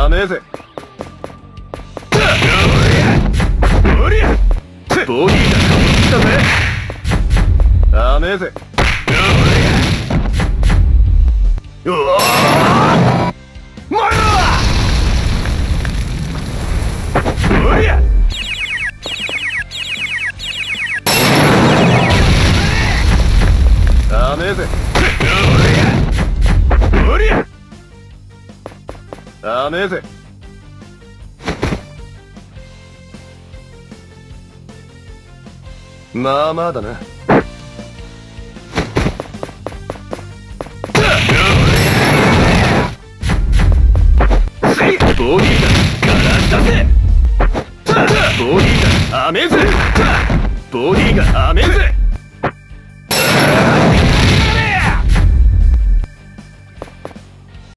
めえぜ。おりゃボディがかぶったぜ。ダメぜ。うわー前だ。おりゃダメぜ。おりゃダメぜ。まあまあだな。ボディーがガラスだぜ。ボディーがアメぜ。ボディーがアメぜ。